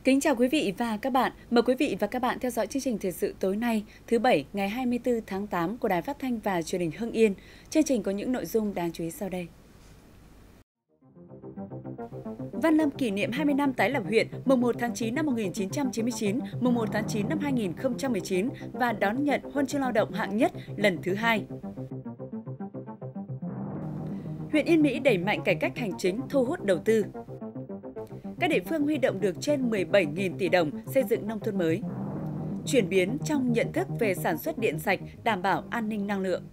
Kính chào quý vị và các bạn. Mời quý vị và các bạn theo dõi chương trình thời sự tối nay, thứ Bảy, ngày 24 tháng 8 của Đài Phát thanh và Truyền hình Hưng Yên. Chương trình có những nội dung đáng chú ý sau đây. Văn Lâm kỷ niệm 20 năm tái lập huyện, mùng 1 tháng 9 năm 1999, mùng 1 tháng 9 năm 2019 và đón nhận huân chương lao động hạng nhất lần thứ 2. Huyện Yên Mỹ đẩy mạnh cải cách hành chính, thu hút đầu tư. Các địa phương huy động được trên 17.000 tỷ đồng xây dựng nông thôn mới. Chuyển biến trong nhận thức về sản xuất điện sạch, đảm bảo an ninh năng lượng.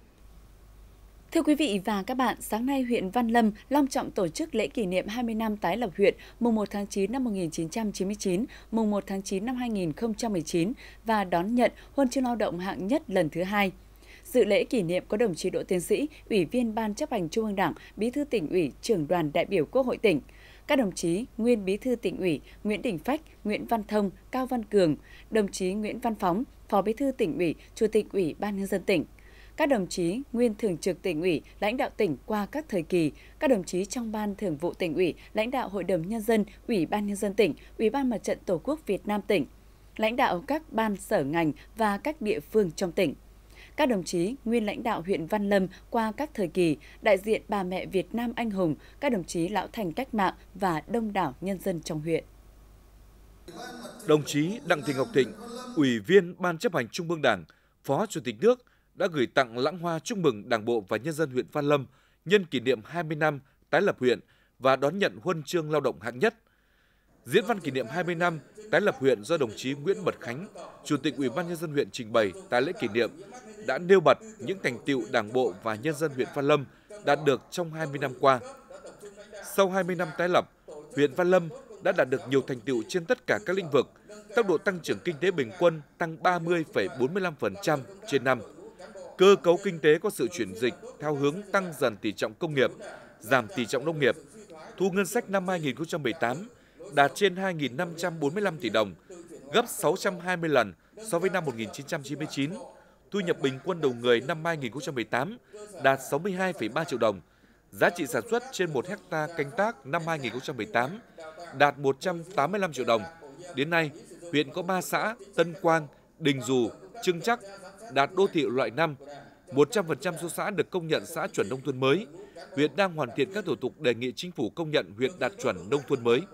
Thưa quý vị và các bạn, sáng nay huyện Văn Lâm long trọng tổ chức lễ kỷ niệm 20 năm tái lập huyện, mùng 1 tháng 9 năm 1999, mùng 1 tháng 9 năm 2019 và đón nhận huân chương lao động hạng nhất lần thứ 2. Dự lễ kỷ niệm có đồng chí Đỗ Tiến Sĩ, Ủy viên Ban Chấp hành Trung ương Đảng, Bí thư Tỉnh ủy, Trưởng đoàn đại biểu Quốc hội tỉnh. Các đồng chí nguyên Bí thư Tỉnh ủy Nguyễn Đình Phách, Nguyễn Văn Thông, Cao Văn Cường, đồng chí Nguyễn Văn Phóng, Phó Bí thư Tỉnh ủy, Chủ tịch Ủy ban Nhân dân tỉnh. Các đồng chí nguyên Thường trực Tỉnh ủy, lãnh đạo tỉnh qua các thời kỳ, các đồng chí trong Ban Thường vụ Tỉnh ủy, lãnh đạo Hội đồng Nhân dân, Ủy ban Nhân dân tỉnh, Ủy ban Mặt trận Tổ quốc Việt Nam tỉnh, lãnh đạo các ban sở ngành và các địa phương trong tỉnh. Các đồng chí nguyên lãnh đạo huyện Văn Lâm qua các thời kỳ, đại diện bà mẹ Việt Nam anh hùng, các đồng chí lão thành cách mạng và đông đảo nhân dân trong huyện. Đồng chí Đặng Thị Ngọc Thịnh, Ủy viên Ban Chấp hành Trung ương Đảng, Phó Chủ tịch nước đã gửi tặng lãng hoa chúc mừng Đảng bộ và nhân dân huyện Văn Lâm nhân kỷ niệm 20 năm tái lập huyện và đón nhận huân chương lao động hạng nhất. Diễn văn kỷ niệm 20 năm tái lập huyện do đồng chí Nguyễn Bật Khánh, Chủ tịch Ủy ban Nhân dân huyện trình bày tại lễ kỷ niệm đã nêu bật những thành tựu Đảng bộ và nhân dân huyện Văn Lâm đạt được trong 20 năm qua. Sau 20 năm tái lập, huyện Văn Lâm đã đạt được nhiều thành tựu trên tất cả các lĩnh vực. Tốc độ tăng trưởng kinh tế bình quân tăng 30,45% trên năm. Cơ cấu kinh tế có sự chuyển dịch theo hướng tăng dần tỷ trọng công nghiệp, giảm tỷ trọng nông nghiệp. Thu ngân sách năm 2018 đạt trên 2.545 tỷ đồng, gấp 620 lần so với năm 1999. Thu nhập bình quân đầu người năm 2018 đạt 62,3 triệu đồng. Giá trị sản xuất trên 1 hecta canh tác năm 2018 đạt 185 triệu đồng. Đến nay, huyện có 3 xã Tân Quang, Đình Dù, Trưng Trắc đạt đô thị loại 5. 100% số xã được công nhận xã chuẩn nông thôn mới. Huyện đang hoàn thiện các thủ tục đề nghị chính phủ công nhận huyện đạt chuẩn nông thôn mới.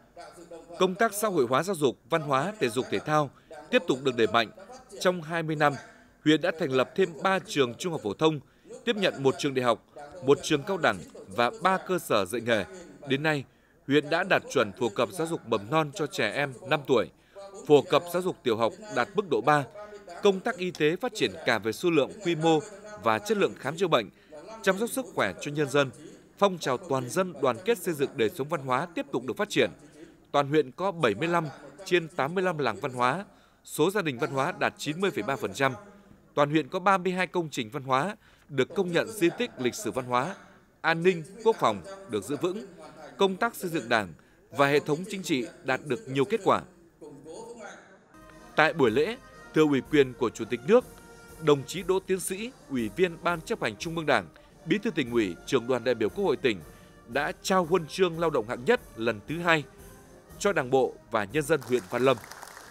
Công tác xã hội hóa giáo dục, văn hóa, thể dục thể thao tiếp tục được đẩy mạnh. Trong 20 năm, huyện đã thành lập thêm 3 trường trung học phổ thông, tiếp nhận 1 trường đại học, 1 trường cao đẳng và 3 cơ sở dạy nghề. Đến nay, huyện đã đạt chuẩn phổ cập giáo dục mầm non cho trẻ em 5 tuổi, phổ cập giáo dục tiểu học đạt mức độ 3. Công tác y tế phát triển cả về số lượng, quy mô và chất lượng khám chữa bệnh, chăm sóc sức khỏe cho nhân dân. Phong trào toàn dân đoàn kết xây dựng đời sống văn hóa tiếp tục được phát triển. Toàn huyện có 75 trên 85 làng văn hóa, số gia đình văn hóa đạt 90,3%. Toàn huyện có 32 công trình văn hóa được công nhận di tích lịch sử văn hóa, an ninh, quốc phòng được giữ vững, công tác xây dựng Đảng và hệ thống chính trị đạt được nhiều kết quả. Tại buổi lễ, thưa ủy quyền của Chủ tịch nước, đồng chí Đỗ Tiến Sĩ, Ủy viên Ban Chấp hành Trung ương Đảng, Bí thư Tỉnh ủy, Trưởng đoàn đại biểu Quốc hội tỉnh đã trao huân chương lao động hạng nhất lần thứ 2 cho Đảng bộ và nhân dân huyện Văn Lâm.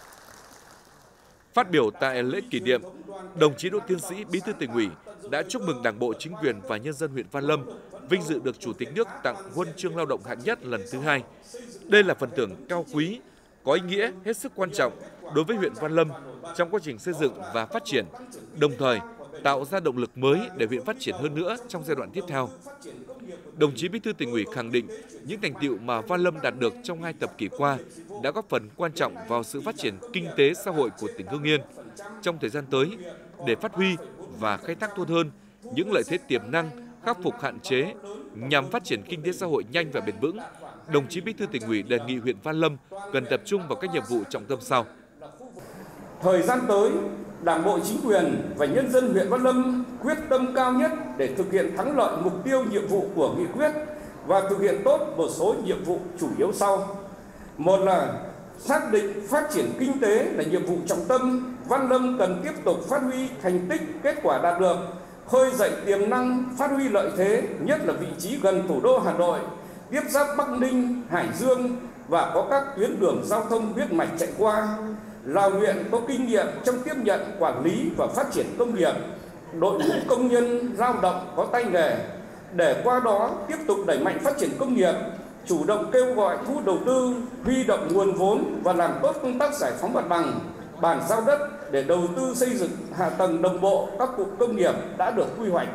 Phát biểu tại lễ kỷ niệm, đồng chí Đỗ Tiến Sĩ, Bí thư Tỉnh ủy đã chúc mừng Đảng bộ, chính quyền và nhân dân huyện Văn Lâm vinh dự được Chủ tịch nước tặng huân chương lao động hạng nhất lần thứ 2. Đây là phần thưởng cao quý, có ý nghĩa hết sức quan trọng đối với huyện Văn Lâm trong quá trình xây dựng và phát triển, đồng thời tạo ra động lực mới để huyện phát triển hơn nữa trong giai đoạn tiếp theo. Đồng chí Bí thư Tỉnh ủy khẳng định những thành tựu mà Văn Lâm đạt được trong 2 thập kỷ qua đã góp phần quan trọng vào sự phát triển kinh tế xã hội của tỉnh Hưng Yên. Trong thời gian tới, để phát huy và khai thác tốt hơn những lợi thế tiềm năng, khắc phục hạn chế nhằm phát triển kinh tế xã hội nhanh và bền vững, đồng chí Bí thư Tỉnh ủy đề nghị huyện Văn Lâm cần tập trung vào các nhiệm vụ trọng tâm sau. Thời gian tới, Đảng bộ, chính quyền và nhân dân huyện Văn Lâm quyết tâm cao nhất để thực hiện thắng lợi mục tiêu nhiệm vụ của nghị quyết và thực hiện tốt một số nhiệm vụ chủ yếu sau. Một là xác định phát triển kinh tế là nhiệm vụ trọng tâm, Văn Lâm cần tiếp tục phát huy thành tích, kết quả đạt được, khơi dậy tiềm năng, phát huy lợi thế, nhất là vị trí gần thủ đô Hà Nội, tiếp giáp Bắc Ninh, Hải Dương, và có các tuyến đường giao thông huyết mạch chạy qua, là huyện có kinh nghiệm trong tiếp nhận, quản lý và phát triển công nghiệp, đội ngũ công nhân lao động có tay nghề, để qua đó tiếp tục đẩy mạnh phát triển công nghiệp, chủ động kêu gọi thu hút đầu tư, huy động nguồn vốn và làm tốt công tác giải phóng mặt bằng, bàn giao đất để đầu tư xây dựng hạ tầng đồng bộ các cụm công nghiệp đã được quy hoạch.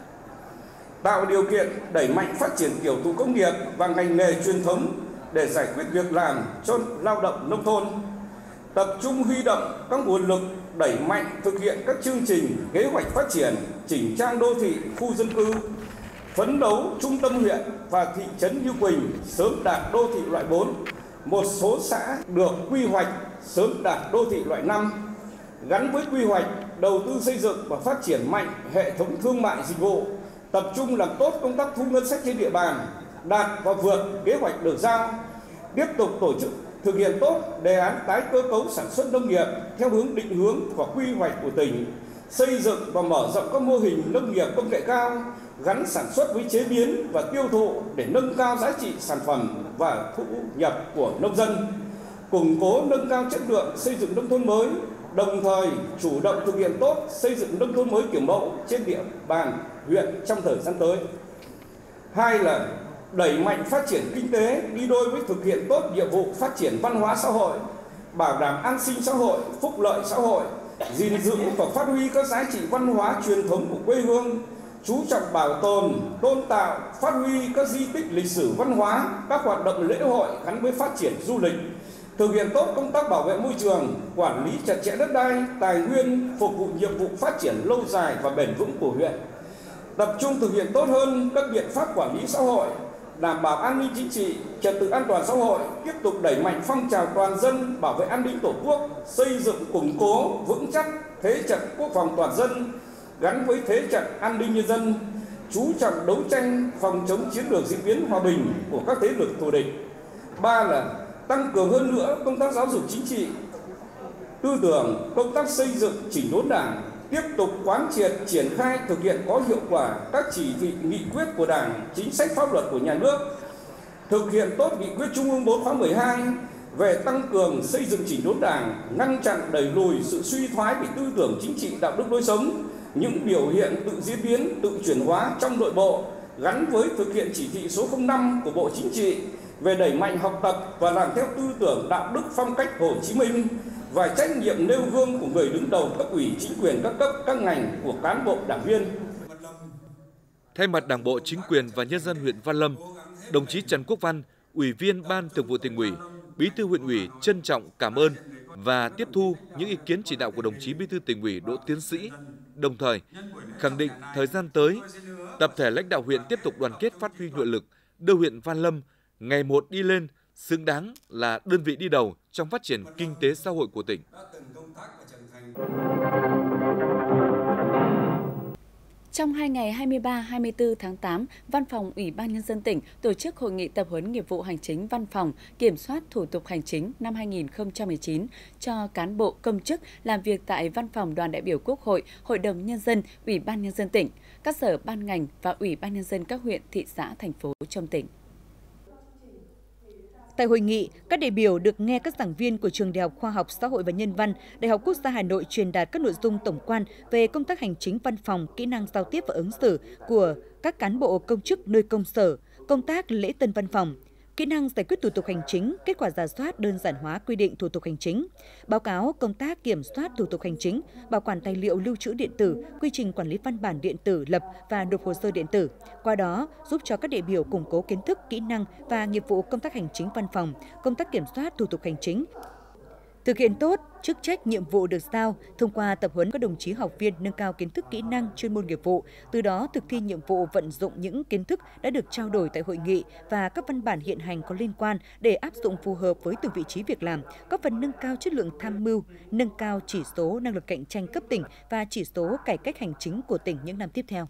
Tạo điều kiện đẩy mạnh phát triển tiểu thủ công nghiệp và ngành nghề truyền thống để giải quyết việc làm cho lao động nông thôn. Tập trung huy động các nguồn lực đẩy mạnh thực hiện các chương trình, kế hoạch phát triển, chỉnh trang đô thị, khu dân cư, phấn đấu trung tâm huyện và thị trấn Như Quỳnh sớm đạt đô thị loại 4, một số xã được quy hoạch sớm đạt đô thị loại 5. Gắn với quy hoạch, đầu tư xây dựng và phát triển mạnh hệ thống thương mại dịch vụ, tập trung làm tốt công tác thu ngân sách trên địa bàn, đạt và vượt kế hoạch được giao, tiếp tục tổ chức thực hiện tốt đề án tái cơ cấu sản xuất nông nghiệp theo hướng định hướng và quy hoạch của tỉnh, xây dựng và mở rộng các mô hình nông nghiệp công nghệ cao gắn sản xuất với chế biến và tiêu thụ để nâng cao giá trị sản phẩm và thu nhập của nông dân, củng cố nâng cao chất lượng xây dựng nông thôn mới, đồng thời chủ động thực hiện tốt xây dựng nông thôn mới kiểu mẫu trên địa bàn huyện trong thời gian tới. Hai là đẩy mạnh phát triển kinh tế đi đôi với thực hiện tốt nhiệm vụ phát triển văn hóa xã hội, bảo đảm an sinh xã hội, phúc lợi xã hội, gìn giữ và phát huy các giá trị văn hóa truyền thống của quê hương, chú trọng bảo tồn, tôn tạo, phát huy các di tích lịch sử văn hóa, các hoạt động lễ hội gắn với phát triển du lịch, thực hiện tốt công tác bảo vệ môi trường, quản lý chặt chẽ đất đai, tài nguyên, phục vụ nhiệm vụ phát triển lâu dài và bền vững của huyện. Tập trung thực hiện tốt hơn các biện pháp quản lý xã hội, đảm bảo an ninh chính trị, trật tự an toàn xã hội, tiếp tục đẩy mạnh phong trào toàn dân bảo vệ an ninh Tổ quốc, xây dựng củng cố vững chắc thế trận quốc phòng toàn dân gắn với thế trận an ninh nhân dân, chú trọng đấu tranh phòng chống chiến lược diễn biến hòa bình của các thế lực thù địch. Ba là tăng cường hơn nữa công tác giáo dục chính trị, tư tưởng, công tác xây dựng chỉnh đốn Đảng, tiếp tục quán triệt triển khai thực hiện có hiệu quả các chỉ thị nghị quyết của Đảng, chính sách pháp luật của nhà nước, thực hiện tốt nghị quyết Trung ương 4 khóa 12 về tăng cường xây dựng chỉnh đốn Đảng, ngăn chặn đẩy lùi sự suy thoái về tư tưởng chính trị, đạo đức lối sống, những biểu hiện tự diễn biến, tự chuyển hóa trong nội bộ, gắn với thực hiện chỉ thị số 05 của Bộ Chính trị về đẩy mạnh học tập và làm theo tư tưởng đạo đức phong cách Hồ Chí Minh và trách nhiệm nêu gương của người đứng đầu cấp ủy chính quyền các cấp, các ngành, của cán bộ đảng viên. Thay mặt Đảng bộ, chính quyền và nhân dân huyện Văn Lâm, đồng chí Trần Quốc Văn, Ủy viên Ban Thường vụ Tỉnh ủy, Bí thư huyện ủy trân trọng cảm ơn và tiếp thu những ý kiến chỉ đạo của đồng chí Bí thư Tỉnh ủy Đỗ Tiến Sĩ, đồng thời khẳng định thời gian tới, tập thể lãnh đạo huyện tiếp tục đoàn kết phát huy nội lực, đưa huyện Văn Lâm ngày một đi lên, xứng đáng là đơn vị đi đầu trong phát triển kinh tế xã hội của tỉnh. Trong 2 ngày 23-24 tháng 8, Văn phòng Ủy ban Nhân dân tỉnh tổ chức hội nghị tập huấn nghiệp vụ hành chính văn phòng, kiểm soát thủ tục hành chính năm 2019 cho cán bộ công chức làm việc tại Văn phòng Đoàn đại biểu Quốc hội, Hội đồng Nhân dân, Ủy ban Nhân dân tỉnh, các sở ban ngành và Ủy ban Nhân dân các huyện, thị xã, thành phố trong tỉnh. Tại hội nghị, các đại biểu được nghe các giảng viên của Trường Đại học Khoa học Xã hội và Nhân văn, Đại học Quốc gia Hà Nội truyền đạt các nội dung tổng quan về công tác hành chính văn phòng, kỹ năng giao tiếp và ứng xử của các cán bộ công chức nơi công sở, công tác lễ tân văn phòng, kỹ năng giải quyết thủ tục hành chính, kết quả rà soát đơn giản hóa quy định thủ tục hành chính, báo cáo công tác kiểm soát thủ tục hành chính, bảo quản tài liệu lưu trữ điện tử, quy trình quản lý văn bản điện tử lập và nộp hồ sơ điện tử. Qua đó, giúp cho các đại biểu củng cố kiến thức, kỹ năng và nghiệp vụ công tác hành chính văn phòng, công tác kiểm soát thủ tục hành chính. Thực hiện tốt chức trách nhiệm vụ được giao, thông qua tập huấn các đồng chí học viên nâng cao kiến thức kỹ năng chuyên môn nghiệp vụ, từ đó thực thi nhiệm vụ vận dụng những kiến thức đã được trao đổi tại hội nghị và các văn bản hiện hành có liên quan để áp dụng phù hợp với từng vị trí việc làm, góp phần nâng cao chất lượng tham mưu, nâng cao chỉ số năng lực cạnh tranh cấp tỉnh và chỉ số cải cách hành chính của tỉnh những năm tiếp theo.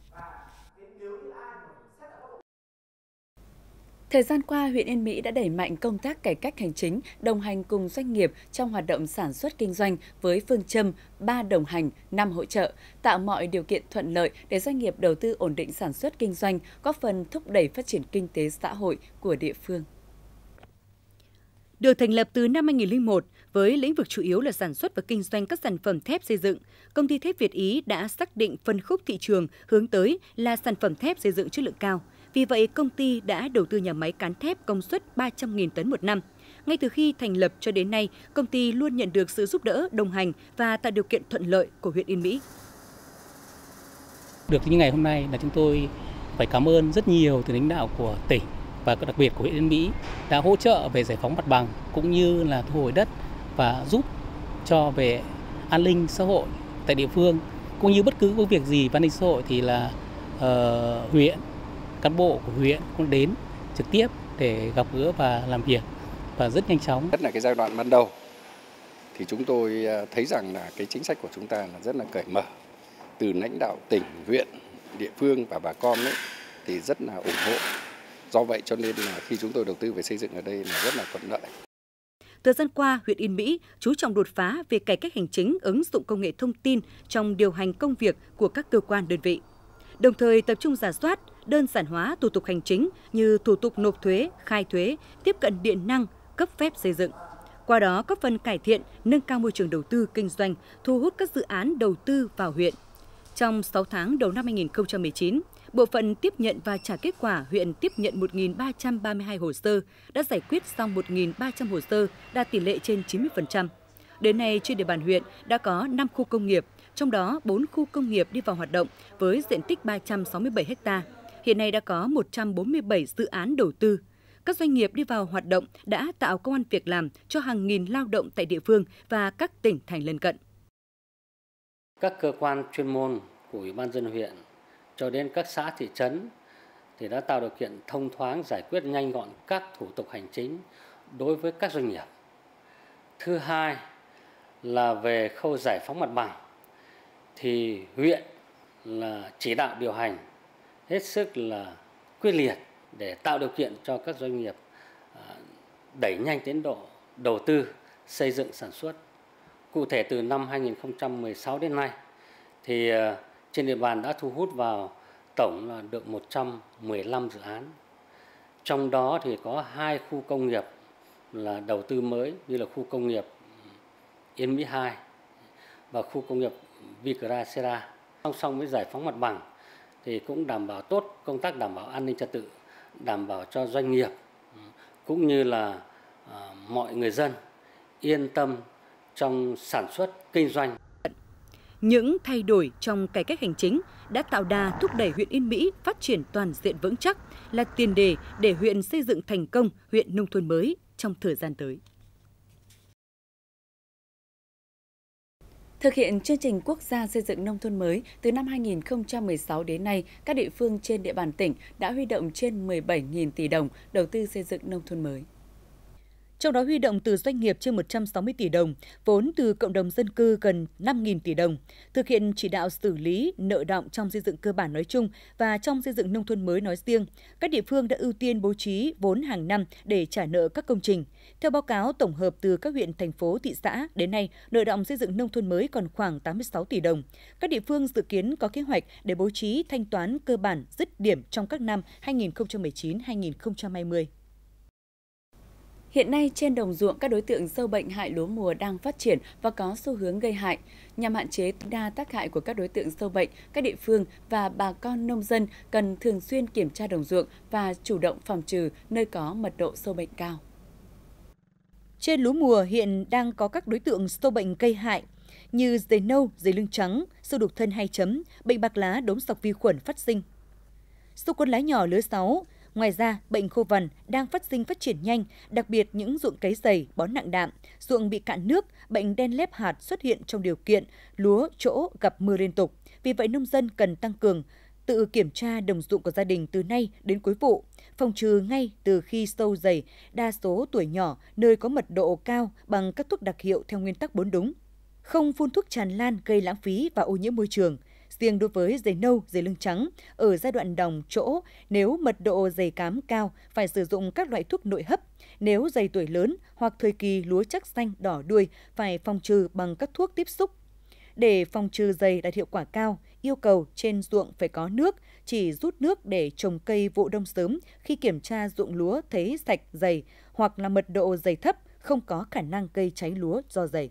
Thời gian qua, huyện Yên Mỹ đã đẩy mạnh công tác cải cách hành chính, đồng hành cùng doanh nghiệp trong hoạt động sản xuất kinh doanh với phương châm 3 đồng hành, 5 hỗ trợ, tạo mọi điều kiện thuận lợi để doanh nghiệp đầu tư ổn định sản xuất kinh doanh, góp phần thúc đẩy phát triển kinh tế xã hội của địa phương. Được thành lập từ năm 2001, với lĩnh vực chủ yếu là sản xuất và kinh doanh các sản phẩm thép xây dựng, công ty thép Việt Ý đã xác định phân khúc thị trường hướng tới là sản phẩm thép xây dựng chất lượng cao. Vì vậy, công ty đã đầu tư nhà máy cán thép công suất 300.000 tấn một năm. Ngay từ khi thành lập cho đến nay, công ty luôn nhận được sự giúp đỡ, đồng hành và tạo điều kiện thuận lợi của huyện Yên Mỹ. Được như ngày hôm nay là chúng tôi phải cảm ơn rất nhiều từ lãnh đạo của tỉnh và đặc biệt của huyện Yên Mỹ đã hỗ trợ về giải phóng mặt bằng cũng như là thu hồi đất và giúp cho về an ninh xã hội tại địa phương, cũng như bất cứ có việc gì an ninh xã hội thì là huyện, cán bộ của huyện cũng đến trực tiếp để gặp gỡ và làm việc và rất nhanh chóng. Nhất là cái giai đoạn ban đầu thì chúng tôi thấy rằng là cái chính sách của chúng ta là rất là cởi mở, từ lãnh đạo tỉnh, huyện, địa phương và bà con ấy thì rất là ủng hộ. Do vậy cho nên là khi chúng tôi đầu tư về xây dựng ở đây là rất là thuận lợi. Thời gian qua, huyện Yên Mỹ chú trọng đột phá về cải cách hành chính, ứng dụng công nghệ thông tin trong điều hành công việc của các cơ quan đơn vị. Đồng thời tập trung rà soát, đơn giản hóa thủ tục hành chính như thủ tục nộp thuế, khai thuế, tiếp cận điện năng, cấp phép xây dựng. Qua đó góp phần cải thiện, nâng cao môi trường đầu tư kinh doanh, thu hút các dự án đầu tư vào huyện. Trong 6 tháng đầu năm 2019, bộ phận tiếp nhận và trả kết quả huyện tiếp nhận 1.332 hồ sơ, đã giải quyết xong 1.300 hồ sơ, đạt tỷ lệ trên 90%. Đến nay, trên địa bàn huyện đã có 5 khu công nghiệp, trong đó 4 khu công nghiệp đi vào hoạt động với diện tích 367 ha. Hiện nay đã có 147 dự án đầu tư. Các doanh nghiệp đi vào hoạt động đã tạo công ăn việc làm cho hàng nghìn lao động tại địa phương và các tỉnh thành lân cận. Các cơ quan chuyên môn của Ủy ban nhân dân huyện cho đến các xã thị trấn thì đã tạo điều kiện thông thoáng, giải quyết nhanh gọn các thủ tục hành chính đối với các doanh nghiệp. Thứ hai là về khâu giải phóng mặt bằng thì huyện là chỉ đạo điều hành hết sức là quyết liệt để tạo điều kiện cho các doanh nghiệp đẩy nhanh tiến độ đầu tư xây dựng sản xuất. Cụ thể từ năm 2016 đến nay thì trên địa bàn đã thu hút vào tổng là được 115 dự án. Trong đó thì có 2 khu công nghiệp là đầu tư mới như là khu công nghiệp Yên Mỹ 2 và khu công nghiệp Vicra Sera. Song song với giải phóng mặt bằng thì cũng đảm bảo tốt công tác đảm bảo an ninh trật tự, đảm bảo cho doanh nghiệp cũng như là mọi người dân yên tâm trong sản xuất, kinh doanh. Những thay đổi trong cải cách hành chính đã tạo đà thúc đẩy huyện Yên Mỹ phát triển toàn diện vững chắc, là tiền đề để huyện xây dựng thành công huyện nông thôn mới trong thời gian tới. Thực hiện chương trình quốc gia xây dựng nông thôn mới từ năm 2016 đến nay, các địa phương trên địa bàn tỉnh đã huy động trên 17.000 tỷ đồng đầu tư xây dựng nông thôn mới. Trong đó huy động từ doanh nghiệp trên 160 tỷ đồng, vốn từ cộng đồng dân cư gần 5.000 tỷ đồng, thực hiện chỉ đạo xử lý nợ đọng trong xây dựng cơ bản nói chung và trong xây dựng nông thôn mới nói riêng. Các địa phương đã ưu tiên bố trí vốn hàng năm để trả nợ các công trình. Theo báo cáo tổng hợp từ các huyện, thành phố, thị xã, đến nay, nợ đọng xây dựng nông thôn mới còn khoảng 86 tỷ đồng. Các địa phương dự kiến có kế hoạch để bố trí thanh toán cơ bản dứt điểm trong các năm 2019-2020. Hiện nay, trên đồng ruộng, các đối tượng sâu bệnh hại lúa mùa đang phát triển và có xu hướng gây hại. Nhằm hạn chế tối đa tác hại của các đối tượng sâu bệnh, các địa phương và bà con nông dân cần thường xuyên kiểm tra đồng ruộng và chủ động phòng trừ nơi có mật độ sâu bệnh cao. Trên lúa mùa hiện đang có các đối tượng sâu bệnh gây hại như dày nâu, dày lưng trắng, sâu đục thân 2 chấm, bệnh bạc lá, đốm sọc vi khuẩn phát sinh. Sâu cuốn lá nhỏ lứa 6. Ngoài ra, bệnh khô vằn đang phát triển nhanh, đặc biệt những ruộng cấy dày, bón nặng đạm, ruộng bị cạn nước, bệnh đen lép hạt xuất hiện trong điều kiện lúa chỗ gặp mưa liên tục. Vì vậy, nông dân cần tăng cường tự kiểm tra đồng ruộng của gia đình từ nay đến cuối vụ, phòng trừ ngay từ khi sâu dày, đa số tuổi nhỏ, nơi có mật độ cao bằng các thuốc đặc hiệu theo nguyên tắc 4 đúng. Không phun thuốc tràn lan gây lãng phí và ô nhiễm môi trường. Riêng đối với dày nâu, dày lưng trắng, ở giai đoạn đồng chỗ, nếu mật độ dày cám cao, phải sử dụng các loại thuốc nội hấp. Nếu dày tuổi lớn hoặc thời kỳ lúa chắc xanh đỏ đuôi, phải phòng trừ bằng các thuốc tiếp xúc. Để phòng trừ dày đạt hiệu quả cao, yêu cầu trên ruộng phải có nước, chỉ rút nước để trồng cây vụ đông sớm khi kiểm tra ruộng lúa thấy sạch dày hoặc là mật độ dày thấp, không có khả năng gây cháy lúa do dày.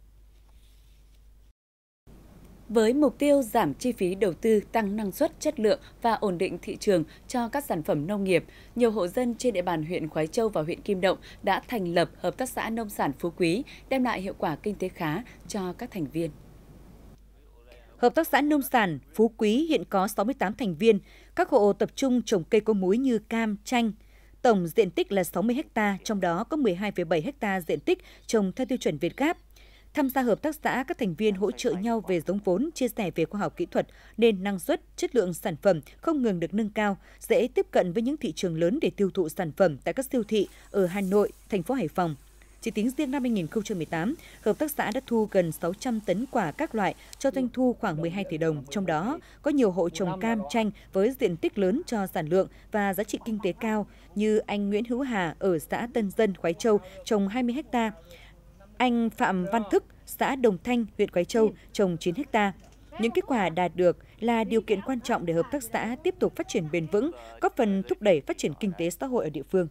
Với mục tiêu giảm chi phí đầu tư, tăng năng suất, chất lượng và ổn định thị trường cho các sản phẩm nông nghiệp, nhiều hộ dân trên địa bàn huyện Khoái Châu và huyện Kim Động đã thành lập Hợp tác xã Nông sản Phú Quý, đem lại hiệu quả kinh tế khá cho các thành viên. Hợp tác xã Nông sản Phú Quý hiện có 68 thành viên, các hộ tập trung trồng cây có múi như cam, chanh. Tổng diện tích là 60 ha, trong đó có 12,7 ha diện tích trồng theo tiêu chuẩn Việt Gáp. Tham gia hợp tác xã, các thành viên hỗ trợ nhau về giống vốn, chia sẻ về khoa học kỹ thuật, nên năng suất, chất lượng sản phẩm không ngừng được nâng cao, dễ tiếp cận với những thị trường lớn để tiêu thụ sản phẩm tại các siêu thị ở Hà Nội, thành phố Hải Phòng. Chỉ tính riêng năm 2018, hợp tác xã đã thu gần 600 tấn quả các loại cho doanh thu khoảng 12 tỷ đồng. Trong đó, có nhiều hộ trồng cam, chanh với diện tích lớn cho sản lượng và giá trị kinh tế cao như anh Nguyễn Hữu Hà ở xã Tân Dân, Khoái Châu trồng 20 ha. Anh Phạm Văn Thức, xã Đồng Thanh, huyện Khoái Châu trồng 9 ha. Những kết quả đạt được là điều kiện quan trọng để hợp tác xã tiếp tục phát triển bền vững, góp phần thúc đẩy phát triển kinh tế xã hội ở địa phương.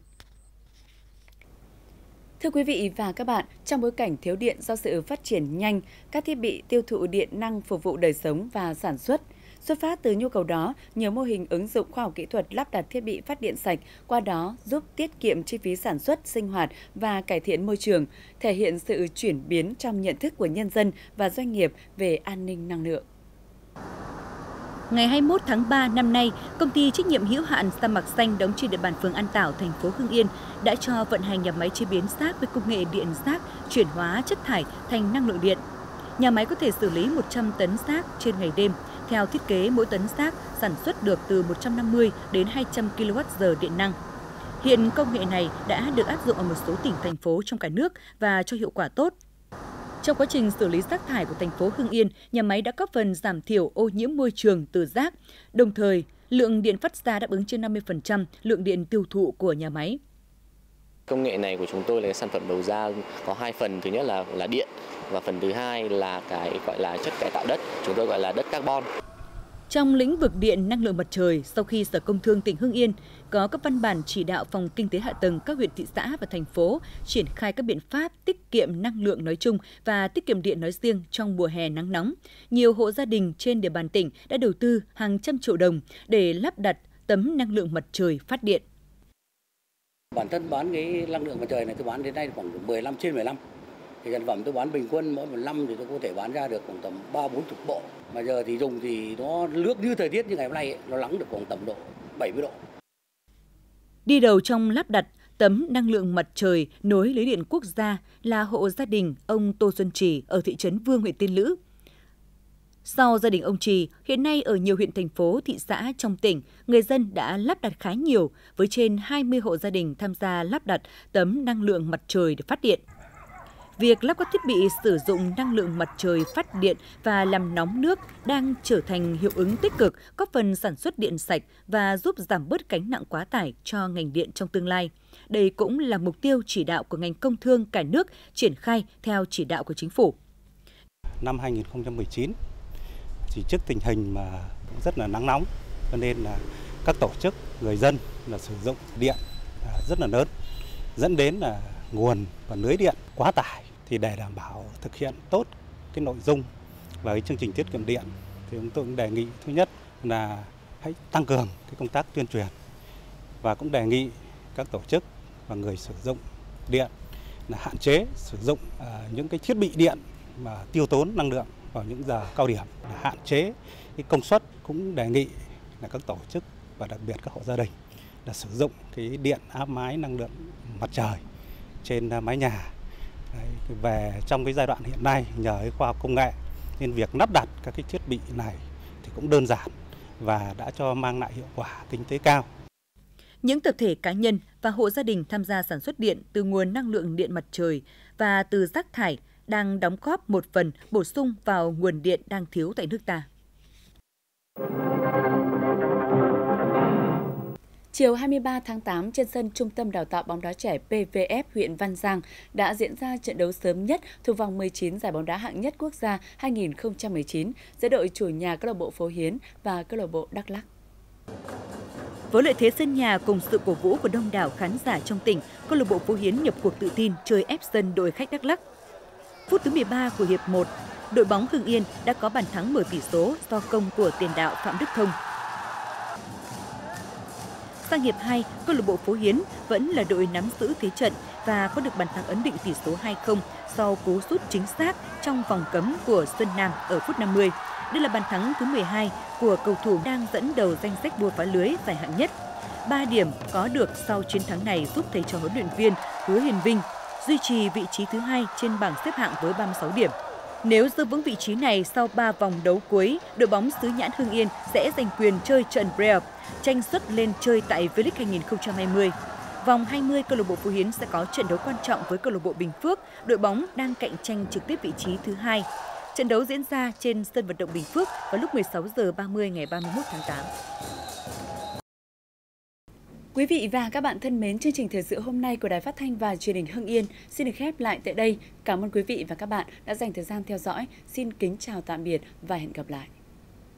Thưa quý vị và các bạn, trong bối cảnh thiếu điện do sự phát triển nhanh, các thiết bị tiêu thụ điện năng phục vụ đời sống và sản xuất. Xuất phát từ nhu cầu đó, nhiều mô hình ứng dụng khoa học kỹ thuật lắp đặt thiết bị phát điện sạch, qua đó giúp tiết kiệm chi phí sản xuất, sinh hoạt và cải thiện môi trường, thể hiện sự chuyển biến trong nhận thức của nhân dân và doanh nghiệp về an ninh năng lượng. Ngày 21 tháng 3 năm nay, công ty trách nhiệm hữu hạn Sa Mạc Xanh đóng trên địa bàn phường An Tảo, thành phố Hưng Yên đã cho vận hành nhà máy chế biến rác với công nghệ điện rác chuyển hóa chất thải thành năng lượng điện. Nhà máy có thể xử lý 100 tấn rác trên ngày đêm. Theo thiết kế, mỗi tấn rác sản xuất được từ 150 đến 200 kWh điện năng. Hiện công nghệ này đã được áp dụng ở một số tỉnh, thành phố trong cả nước và cho hiệu quả tốt. Trong quá trình xử lý rác thải của thành phố Hưng Yên, nhà máy đã góp phần giảm thiểu ô nhiễm môi trường từ rác, đồng thời lượng điện phát ra đáp ứng trên 50% lượng điện tiêu thụ của nhà máy. Công nghệ này của chúng tôi là cái sản phẩm đầu ra có hai phần, thứ nhất là điện và phần thứ hai là cái gọi là chất cải tạo đất, chúng tôi gọi là đất carbon. Trong lĩnh vực điện năng lượng mặt trời, sau khi Sở Công Thương tỉnh Hưng Yên có các văn bản chỉ đạo Phòng Kinh tế Hạ tầng các huyện, thị xã và thành phố triển khai các biện pháp tiết kiệm năng lượng nói chung và tiết kiệm điện nói riêng trong mùa hè nắng nóng, nhiều hộ gia đình trên địa bàn tỉnh đã đầu tư hàng trăm triệu đồng để lắp đặt tấm năng lượng mặt trời phát điện. Bản thân bán cái năng lượng mặt trời này tôi bán đến nay khoảng 15 trên 15. Thì sản phẩm tôi bán bình quân mỗi một năm thì tôi có thể bán ra được khoảng tầm 30-40 bộ. Mà giờ thì dùng thì nó nước như thời tiết như ngày hôm nay ấy, nó nắng được khoảng tầm độ 70 độ. Đi đầu trong lắp đặt tấm năng lượng mặt trời nối lưới điện quốc gia là hộ gia đình ông Tô Xuân Trì ở thị trấn Vương, huyện Tiên Lữ. Sau gia đình ông Trì, hiện nay ở nhiều huyện, thành phố, thị xã trong tỉnh, người dân đã lắp đặt khá nhiều với trên 20 hộ gia đình tham gia lắp đặt tấm năng lượng mặt trời để phát điện. Việc lắp các thiết bị sử dụng năng lượng mặt trời phát điện và làm nóng nước đang trở thành hiệu ứng tích cực, góp phần sản xuất điện sạch và giúp giảm bớt gánh nặng quá tải cho ngành điện trong tương lai. Đây cũng là mục tiêu chỉ đạo của ngành công thương cả nước triển khai theo chỉ đạo của Chính phủ. Năm 2019, thì trước tình hình mà rất là nắng nóng, cho nên là các tổ chức, người dân là sử dụng điện rất là lớn, dẫn đến là nguồn và lưới điện quá tải. Thì để đảm bảo thực hiện tốt cái nội dung và cái chương trình tiết kiệm điện thì chúng tôi cũng đề nghị thứ nhất là hãy tăng cường cái công tác tuyên truyền và cũng đề nghị các tổ chức và người sử dụng điện là hạn chế sử dụng những cái thiết bị điện mà tiêu tốn năng lượng vào những giờ cao điểm, là hạn chế cái công suất. Cũng đề nghị là các tổ chức và đặc biệt các hộ gia đình là sử dụng cái điện áp mái năng lượng mặt trời trên mái nhà. Đấy, về trong cái giai đoạn hiện nay nhờ cái khoa học công nghệ nên việc lắp đặt các cái thiết bị này thì cũng đơn giản và đã cho mang lại hiệu quả kinh tế cao. Những tập thể, cá nhân và hộ gia đình tham gia sản xuất điện từ nguồn năng lượng điện mặt trời và từ rác thải đang đóng góp một phần bổ sung vào nguồn điện đang thiếu tại nước ta. Chiều 23 tháng 8, trên sân Trung tâm Đào tạo bóng đá trẻ PVF huyện Văn Giang đã diễn ra trận đấu sớm nhất thuộc vòng 19 giải bóng đá hạng nhất quốc gia 2019 giữa đội chủ nhà câu lạc bộ Phố Hiến và câu lạc bộ Đắk Lắk. Với lợi thế sân nhà cùng sự cổ vũ của đông đảo khán giả trong tỉnh, câu lạc bộ Phú Hiến nhập cuộc tự tin chơi ép sân đội khách Đắk Lắk. Phút thứ 13 của hiệp 1, đội bóng Hưng Yên đã có bàn thắng mở tỷ số do công của tiền đạo Phạm Đức Thông. Sang hiệp 2, câu lạc bộ Phú Hiến vẫn là đội nắm giữ thế trận và có được bàn thắng ấn định tỷ số 2-0 sau cú sút chính xác trong vòng cấm của Xuân Nam ở phút 50. Đây là bàn thắng thứ 12 của cầu thủ đang dẫn đầu danh sách đua phá lưới giải hạng nhất. 3 điểm có được sau chiến thắng này giúp thầy trò huấn luyện viên Hứa Hiền Vinh duy trì vị trí thứ 2 trên bảng xếp hạng với 36 điểm. Nếu giữ vững vị trí này sau 3 vòng đấu cuối, đội bóng xứ Nhãn Hưng Yên sẽ giành quyền chơi trận play-off, tranh suất lên chơi tại V-League 2020. Vòng 20, câu lạc bộ Phú Hiến sẽ có trận đấu quan trọng với câu lạc bộ Bình Phước, đội bóng đang cạnh tranh trực tiếp vị trí thứ 2. Trận đấu diễn ra trên sân vận động Bình Phước vào lúc 16h30 ngày 31 tháng 8. Quý vị và các bạn thân mến, chương trình thời sự hôm nay của Đài Phát thanh và Truyền hình Hưng Yên xin được khép lại tại đây. Cảm ơn quý vị và các bạn đã dành thời gian theo dõi. Xin kính chào tạm biệt và hẹn gặp lại.